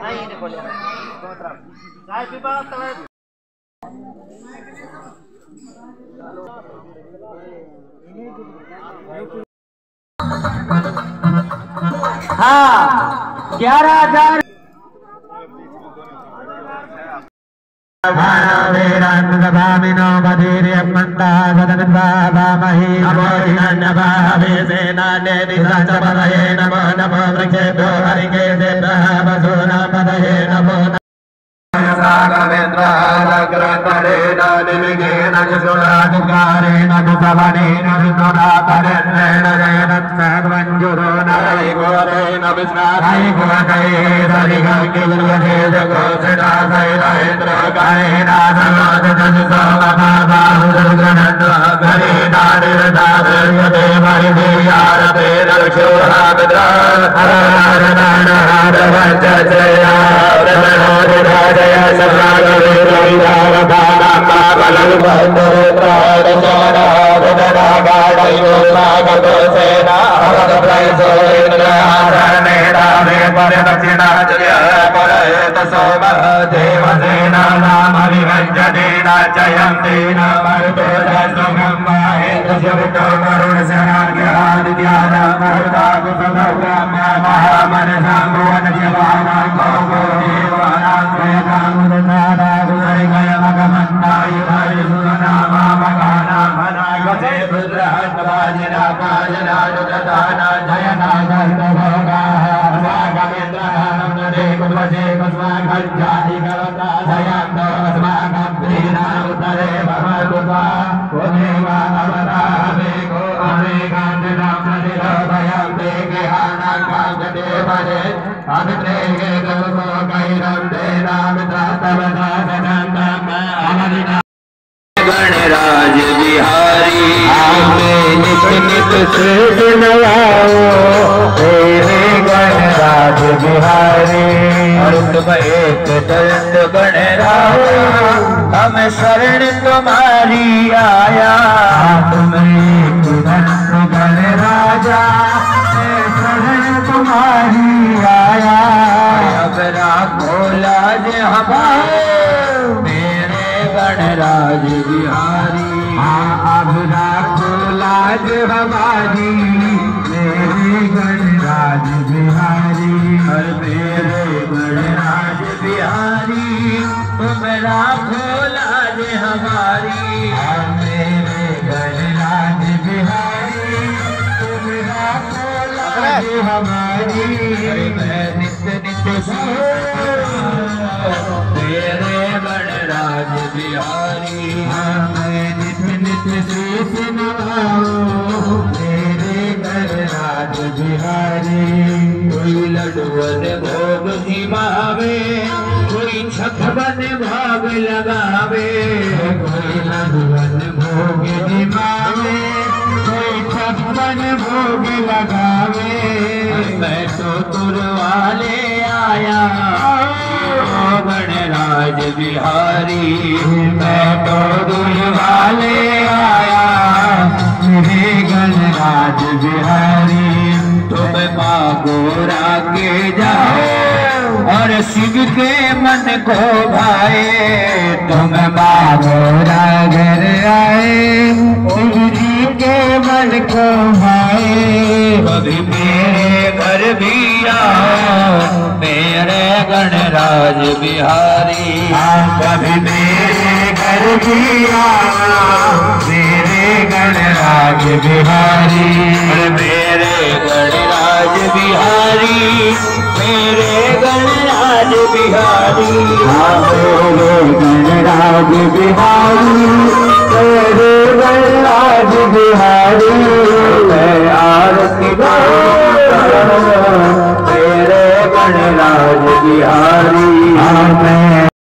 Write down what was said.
हाँ 11,000 भामिनो बधीर्य मंता सदनवामहि अमोहिनन्नभावेसेनाने दिशाचपदये नमो नमो वृक्षेभ्यो हरिकेशेभ्यः वसूनां पदये नमो सागवेन्द्राग्रतरेण निमिगेन सुराधिकारेण दुसवनेन विदुरातरेण जयनत्सर्वञ्जुरो नरैघोरेण विश्रारैघोरैररिगङ्गिर्यते जगोषिणासैरहेन्द्रकारेण समादजनिसोमपादाहुदुर्गणन्वाघरेणानिर्धावर्यते मरिदेयारते रक्षोहामिद्रा हरहरणहारवञ्चया जय गणराज बिहारी नित नित श्रेष्ठ नवाओ तेरे गणराज बिहारी तुम एक दंड गणराज हम शरण तुम्हारी आया तुम एक दंड गणराजा शरण तुम्हारी आया अब राखो लाज हमारे गणराज बिहारी अब राखो लाज हमारी मेरे गणराज बिहारी हर मेरे गणराज बिहारी तुम राखो लाज हमारी मेरे गणराज बिहारी तुम राखो लाज हमारी मैं नित्य नित्य मेरे गणराज बिहारी मैं नित्य नित्य शीश नवाऊं मेरे गणराज बिहारी कोई लडुअन भोग जिमावे कोई छपवन भाग लगावे कोई लडुअन भोग जिमावे कोई छपवन भोग लगावे मैं तो तुरवाले आया गणराज बिहारी मैं तो दुलवाले आया मेरे गणराज बिहारी तुम मांगो रागे जाओ और शिव के मन को भाए तुम मांगो रागर आए शिव जी के मन को भाए कभी मेरे घर भी आओ मेरे गणराज बिहारी कभी मेरे घर भी आओ मेरे गणराज बिहारी मेरे गणराज बिहारी मेरे गणराज बिहारी मेरे गणराज बिहारी मेरे गणराज बिहारी मैं आरती मेरे गणराज बिहारी।